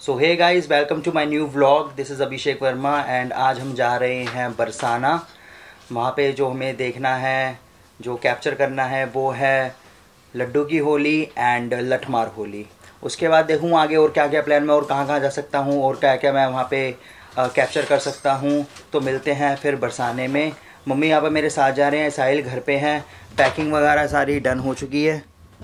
So hey guys, welcome to my new vlog. This is Abhishek Verma and आज हम जा रहे हैं बरसाना। वहाँ पे जो हमें देखना है, जो कैप्चर करना है, वो है लड्डू की होली एंड लठमार होली। उसके बाद देखूँ आगे और क्या क्या प्लान में और कहाँ कहाँ जा सकता हूँ और क्या क्या मैं वहाँ पे कैप्चर कर सकता हूँ। तो मिलते हैं फिर बरसाने में। मम्मी यहाँ पर मेरे साथ जा रहे हैं, साहिल घर पे हैं। पैकिंग वगैरह सारी डन हो चुकी है,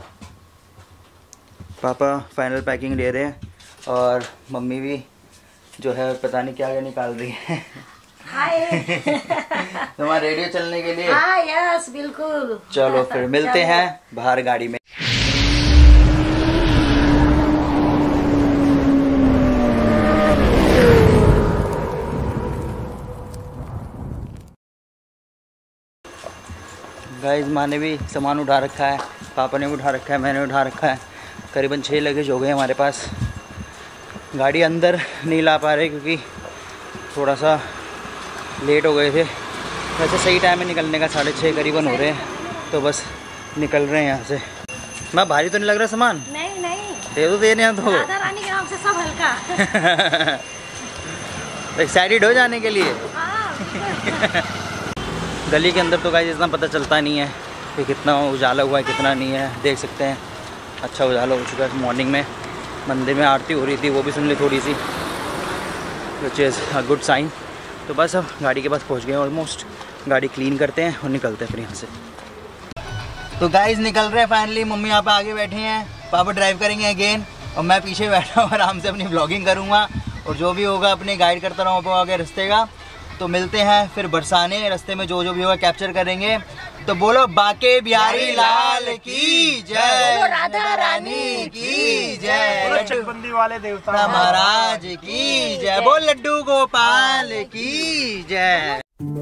पापा फाइनल पैकिंग ले रहे हैं और मम्मी भी जो है पता नहीं क्या क्या निकाल रही है। हाय तुम्हारा रेडियो चलने के लिए? हाँ यस बिल्कुल। चलो फिर मिलते हैं बाहर गाड़ी में। गाइस, माँ ने भी सामान उठा रखा है, पापा ने भी उठा रखा है, मैंने उठा रखा है। करीबन 6 लगेज हो गए हमारे पास। गाड़ी अंदर नहीं ला पा रहे क्योंकि थोड़ा सा लेट हो गए थे। वैसे सही टाइम में निकलने का 6:30 करीबन हो रहे हैं, तो बस निकल रहे हैं यहाँ से। मैं भारी तो नहीं लग रहा सामान? नहीं नहीं, दे दो, देने तो राधा रानी के नाम से सब हल्का। एक्साइटेड हो जाने के लिए। हाँ, गली के अंदर तो गाइस इतना पता चलता नहीं है कि कितना उजाला हुआ है कितना नहीं है। देख सकते हैं अच्छा उजाला हो चुका है। मॉर्निंग में मंदिर में आरती हो रही थी, वो भी सुन ली थोड़ी सी, which is a good sign. तो बस अब गाड़ी के पास पहुंच गए ऑलमोस्ट। गाड़ी क्लीन करते हैं और निकलते हैं फिर यहाँ से। तो गाइस निकल रहे हैं फाइनली। मम्मी यहाँ पे आगे बैठे हैं, पापा ड्राइव करेंगे अगेन और मैं पीछे बैठा हूँ, आराम से अपनी ब्लॉगिंग करूँगा और जो भी होगा अपने गाइड करता रहूँ आगे रास्ते का। तो मिलते हैं फिर बरसाने। रास्ते में जो जो भी होगा कैप्चर करेंगे। तो बोलो बाके बिहारी लाल की जय, राधा रानी की जय, चकबंदी वाले देवता महाराज की जय, बोल लड्डू गोपाल की जय।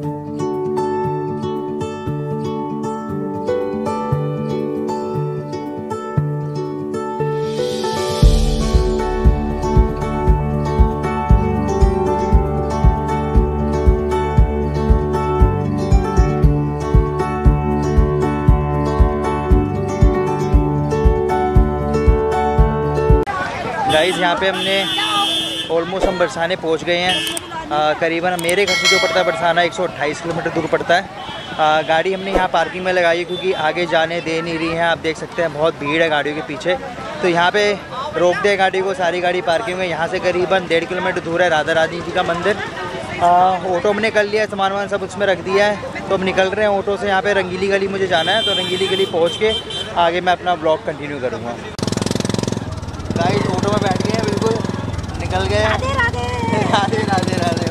गाइस यहाँ पे हमने ऑलमोस्ट हम बरसाने पहुँच गए हैं। करीबन मेरे घर से जो पड़ता है बरसाना 128 किलोमीटर दूर पड़ता है। गाड़ी हमने यहाँ पार्किंग में लगाई है क्योंकि आगे जाने दे नहीं रही है। आप देख सकते हैं बहुत भीड़ है गाड़ियों के पीछे। तो यहाँ पे रोक दे गाड़ी को, सारी गाड़ी पार्किंग में। यहाँ से करीबन 1.5 किलोमीटर दूर है राधा रानी जी का मंदिर। ऑटो हमने कर लिया है, सामान वामान सब उसमें रख दिया है। तो हम निकल रहे हैं ऑटो से। यहाँ पे रंगीली गली मुझे जाना है, तो रंगीली गली पहुँच के आगे मैं अपना ब्लॉग कंटिन्यू करूँगा। गाइस ऑटो में बैठ गए हैं, बिल्कुल निकल गए। राधे राधे राधे राधे राधे।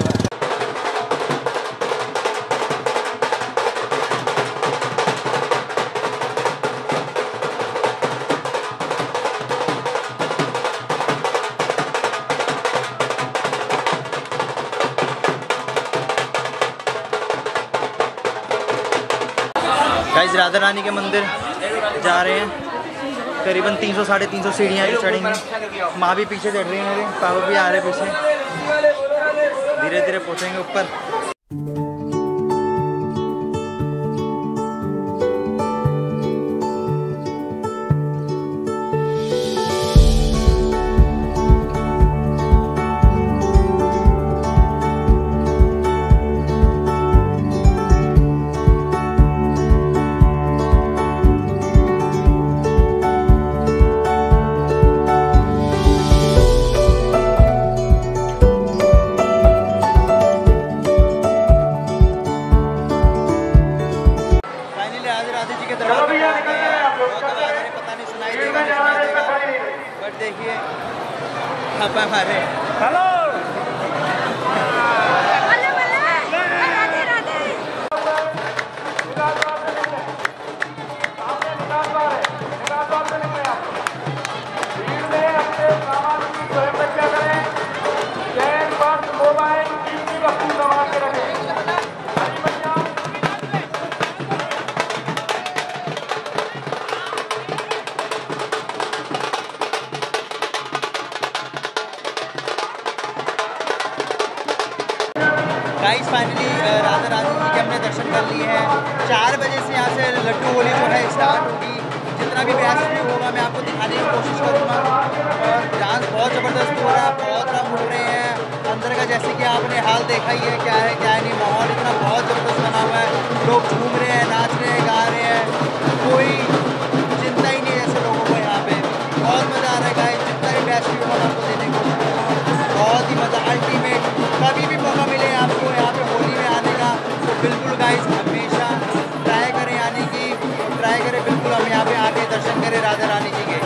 गाइस राधा रानी के मंदिर जा रहे हैं। करीबन 300-350 सीढ़ियाँ चढ़ेंगी। माँ भी पीछे चढ़ रही है मेरे, पापा भी आ रहे पीछे। धीरे धीरे पहुँचेंगे ऊपर। बट देखिए पापा हमारे hello guys finally Radha Rani ji के हमने दर्शन कर लिए हैं। 4 बजे से यहाँ से लड्डू होली जो है स्टार्ट होगी, जितना भी बेस्ट व्यू होगा मैं आपको दिखाने की कोशिश करूँगा। और डांस बहुत ज़बरदस्त हो रहा है, बहुत लोग उठ रहे हैं अंदर का, जैसे कि आपने हाल देखा ही है क्या है नहीं। माहौल इतना बहुत ज़बरदस्त बना हुआ है, लोग झूम रहे हैं, नाच रहे हैं, गा रहे हैं, कोई चिंता ही नहीं है जैसे लोगों को यहाँ पे। बहुत मज़ा आ रहा है गाइस, जितना भी बेस्ट व्यू होगा आपको देने को बहुत ही मज़ा अल्टीमेट। कभी भी मौका मिले आपको यहाँ पे होली में आने का तो बिल्कुल गाइस हमेशा ट्राई करें आने की, ट्राई करें बिल्कुल हम यहाँ पे आके दर्शन करें राधा रानी जी के।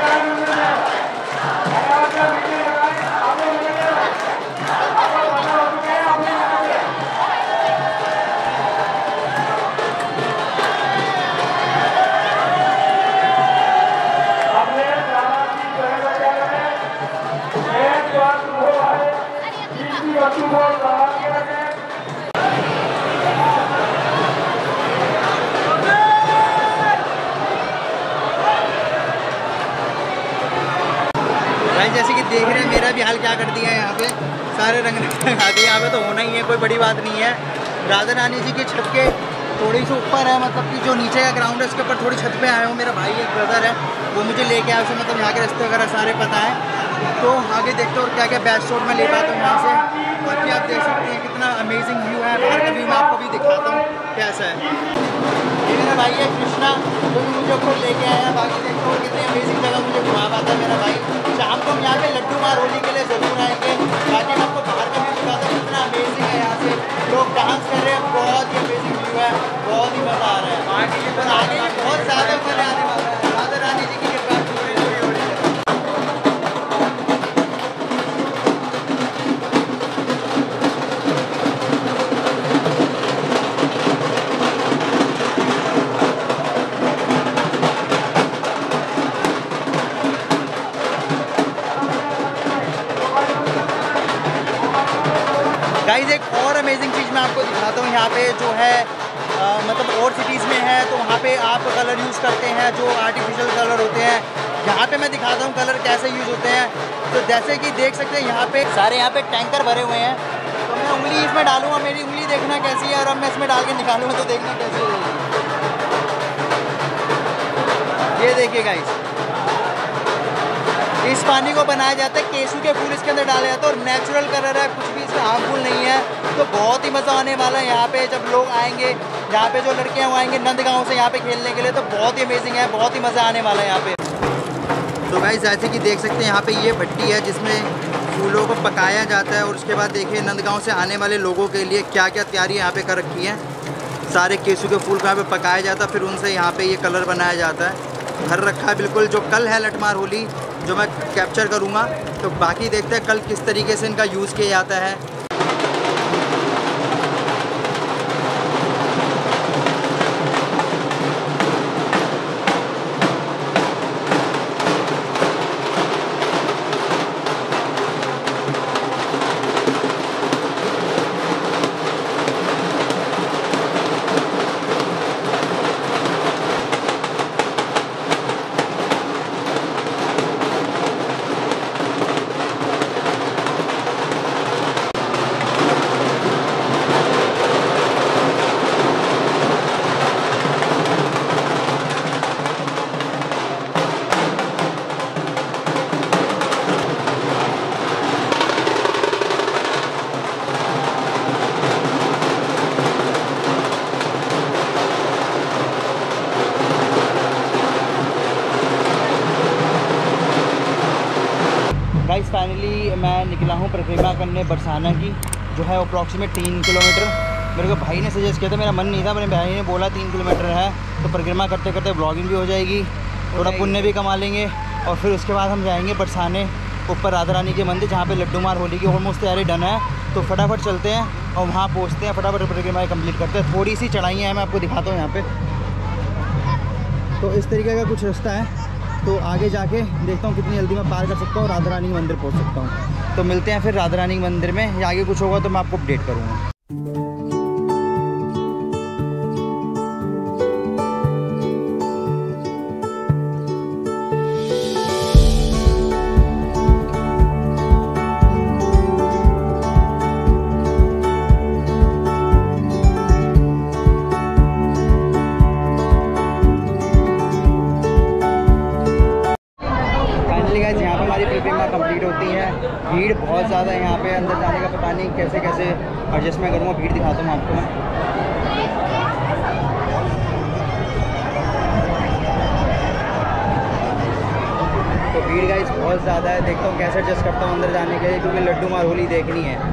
जैसे कि देख रहे हैं मेरा भी हाल क्या कर दिया है, यहाँ पे सारे रंग लगा दिए। यहाँ पे तो होना ही है, कोई बड़ी बात नहीं है। राधा रानी जी की छत के थोड़ी सी ऊपर है, मतलब कि जो नीचे का ग्राउंड है उसके ऊपर थोड़ी छत पे आया हूँ। मेरा भाई एक ब्रदर है वो मुझे लेके आया, उसे मतलब यहाँ के रास्ते वगैरह सारे पता है। तो आगे देखते हो और क्या क्या बेस्ट शॉट मैं ले पाता हूँ यहाँ से। बाकी आप देख सकते हैं कितना अमेजिंग व्यू है, बाहर का व्यू मैं आपको भी दिखाता हूँ कैसा है। ये मेरा भाई है कृष्णा, जो भी मुझे ऊपर लेके आया। बाकी देखते हो कितनी अमेजिंग जगह मुझे घुमा पाता है मेरा भाई। शाम को हम यहाँ पे लड्डू मार होली के लिए ज़रूर आएंगे। बाकी मैं आपको बाहर का व्यू दिखाता हूँ, कितना अमेजिंग है यहाँ से, लोग डांस कर रहे हैं, बहुत ही अमेजिंग व्यू है, बहुत ही मज़ा आ रहा है। और आगे भी बहुत ज़्यादा मज़ा आने वाला है, राधा रानी जी की कृपा पूरी पूरी हो रही है। गाइस एक और अमेजिंग चीज़ मैं आपको दिखाता हूँ यहाँ पे जो है मतलब और सिटीज़ में है तो वहाँ पे आप कलर यूज़ करते हैं जो आर्टिफिशियल कलर होते हैं। यहाँ पे मैं दिखाता हूँ कलर कैसे यूज़ होते हैं। तो जैसे कि देख सकते हैं यहाँ पे सारे यहाँ पे टैंकर भरे हुए हैं। तो मैं उंगली इसमें डालूँगा, मेरी उंगली देखना कैसी है, और अब मैं इसमें डाल के निकालूँगा तो देखना कैसी होगी। ये देखिए गाइस, इस पानी को बनाया जाता है, केसू के फूल इसके अंदर डाले जाते हैं और नेचुरल कलर है, कुछ भी इसमें हार्मफुल नहीं है। तो बहुत ही मज़ा आने वाला है यहाँ पे जब लोग आएंगे, यहाँ पे जो लड़कियाँ वो आएंगे नंदगांव से यहाँ पे खेलने के लिए, तो बहुत ही अमेजिंग है, बहुत ही मज़ा आने वाला है यहाँ पे। तो गाइस जैसे कि देख सकते हैं यहाँ पे ये भट्टी है जिसमें फूलों को पकाया जाता है और उसके बाद देखिए नंदगांव से आने वाले लोगों के लिए क्या क्या तैयारी यहाँ पे कर रखी है। सारे केसू के फूल को यहाँ पे पकाया जाता है, फिर उनसे यहाँ पे ये कलर बनाया जाता है। भर रखा है बिल्कुल, जो कल है लठमार होली जो मैं कैप्चर करूँगा। तो बाकी देखते हैं कल किस तरीके से इनका यूज़ किया जाता है। गाइस फाइनली मैं निकला हूँ परिक्रमा करने बरसाना की, जो है अप्रॉक्सीमेट 3 किलोमीटर। मेरे को भाई ने सजेस्ट किया था, मेरा मन नहीं था, मेरे भाई ने बोला 3 किलोमीटर है तो परिक्रमा करते करते ब्लॉगिंग भी हो जाएगी, थोड़ा पुण्य भी कमा लेंगे। और फिर उसके बाद हम जाएंगे बरसाने ऊपर राधा रानी के मंदिर, जहाँ पे लड्डू मार होली की ऑलमोस्ट तैयारी डन है। तो फटाफट चलते हैं और वहाँ पहुँचते हैं, फटाफट परिक्रमा कंप्लीट करते हैं। थोड़ी सी चढ़ाइयाँ हैं, मैं आपको दिखाता हूँ यहाँ पे। तो इस तरीके का कुछ रास्ता है, तो आगे जाके देखता हूँ कितनी जल्दी मैं पार कर सकता हूँ, राधा रानी के मंदिर पहुँच सकता हूँ। तो मिलते हैं फिर राधा रानी के मंदिर में, या आगे कुछ होगा तो मैं आपको अपडेट करूँगा। भीड़ बहुत ज़्यादा है यहाँ पे, अंदर जाने का पता नहीं कैसे कैसे एडजस्ट मैं करूँगा। भीड़ दिखाता हूँ आपको मैं। तो भीड़ गाइस बहुत ज़्यादा है, देखता हूँ कैसे एडजस्ट करता हूँ अंदर जाने के लिए, क्योंकि लड्डू मार होली देखनी है।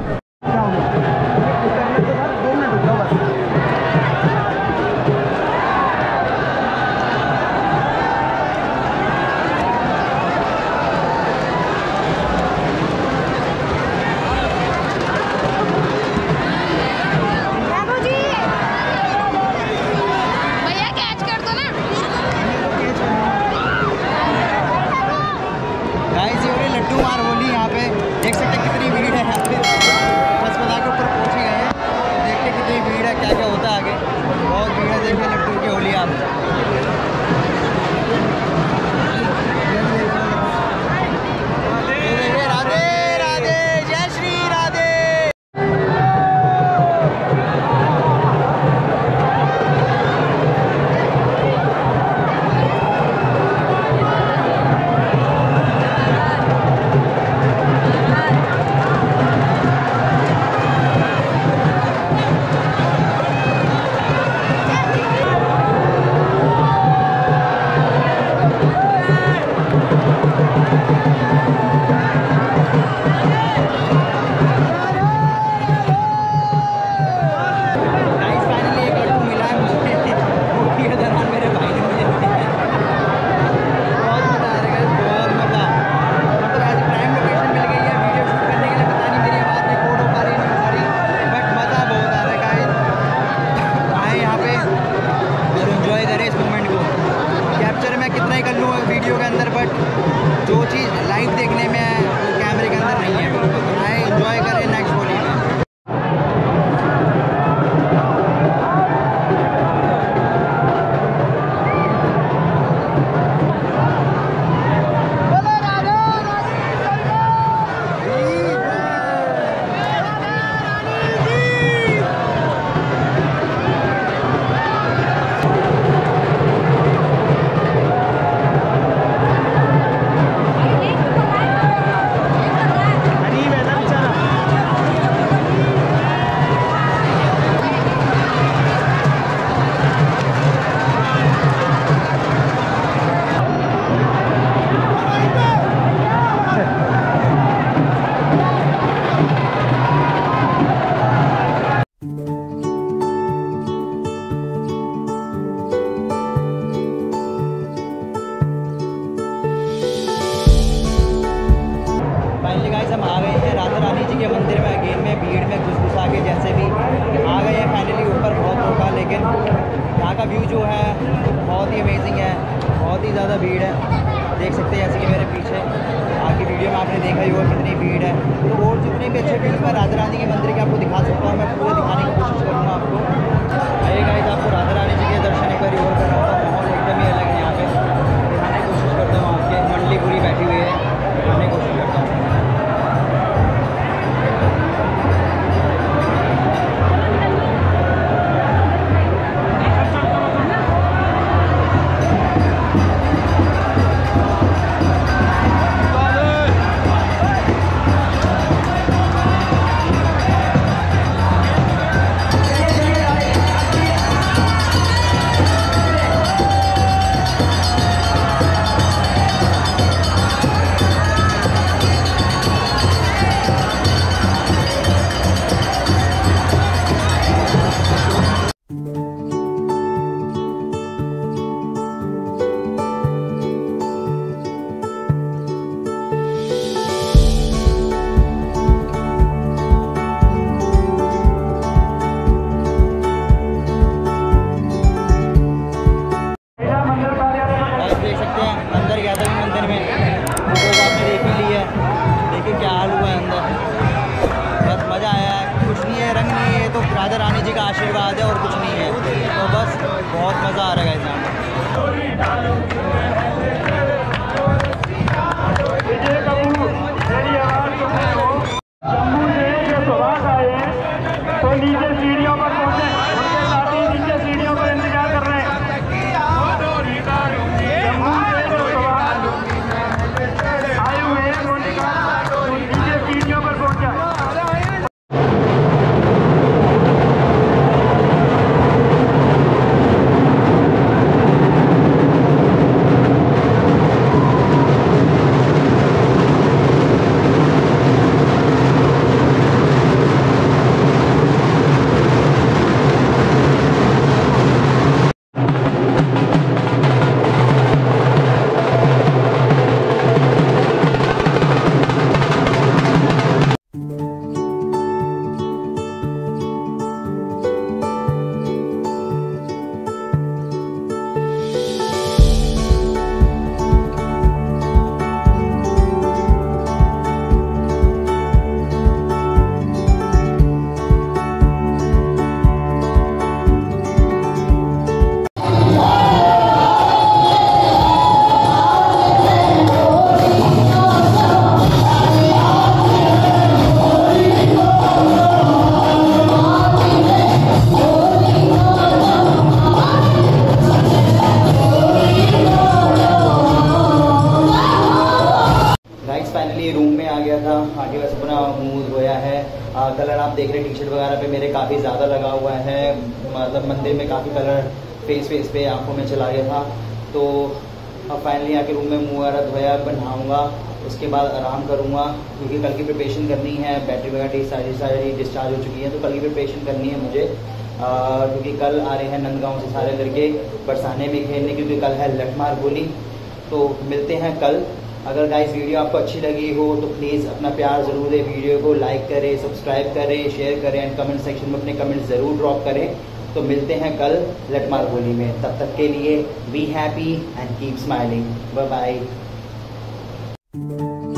देख सकते हैं कितनी भीड़ है यहाँ पे। अस्पताल के ऊपर पहुँच ही गए हैं, देखते कितनी भीड़ है, क्या क्या होता है आगे। बहुत भीड़ है, देखिए लड्डू की होली आप। राधे राधे, जय श्री राधे। वीडियो के अंदर, बट जो चीज़ लाइव देखने में है वो कैमरे के अंदर नहीं है। आए एंजॉय करें नेक्स्ट होली में। हम आ गए हैं राधा रानी जी के मंदिर में। अगेन में भीड़ में घुस आ के जैसे भी आ गए हैं फाइनली ऊपर। बहुत होगा, लेकिन यहाँ का व्यू जो है बहुत ही अमेजिंग है, बहुत ही ज़्यादा भीड़ है। देख सकते हैं जैसे कि मेरे पीछे आगे वीडियो में आपने देखा ही होगा कितनी भीड़ है। तो और जितने भी अच्छे व्यूज़ मैं राधा रानी के मंदिर के आपको दिखा सकता हूँ, मैं पूरे दिखाने की कोशिश करूँगा आपको। आइए गाइस, आपको राधा रानी जी के दर्शन एक बार और कराता हूँ। माहौल एकदम ही अलग है यहाँ पे, दिखाने की कोशिश करता हूँ। आपके मंडली पूरी बैठी हुई है, दिखाने की कोशिश करता हूँ। राधा रानी जी का आशीर्वाद है और कुछ नहीं है। तो बस बहुत मज़ा आ रहा है यहाँ तो नीचे सीढ़ियों पर पहुंचे, उनके साथी नीचे सीढ़ियों पर इंतजार कर रहे हैं। आए हुए हैं नीचे कलर आप देख रहे हैं टी शर्ट वगैरह पे मेरे काफ़ी ज़्यादा लगा हुआ है, मतलब मंदिर में काफ़ी कलर फेस पे आंखों में चला गया था। तो अब फाइनली आके रूम में मुँह वगैरह धोया, नहाऊँगा, उसके बाद आराम करूँगा क्योंकि कल की प्रिपरेशन करनी है। बैटरी वगैरह सारी डिस्चार्ज हो चुकी है, तो कल की प्रिपरेशन करनी है मुझे क्योंकि कल आ रहे हैं नंदगांव से सारे लड़के बरसाने में खेलने, क्योंकि कल है लठमार होली। तो मिलते हैं कल। अगर गाइस वीडियो आपको अच्छी लगी हो तो प्लीज़ अपना प्यार ज़रूर दें, वीडियो को लाइक करें, सब्सक्राइब करें, शेयर करें एंड कमेंट सेक्शन में अपने कमेंट ज़रूर ड्रॉप करें। तो मिलते हैं कल लठमार होली में, तब तक के लिए be happy and keep smiling. Bye bye.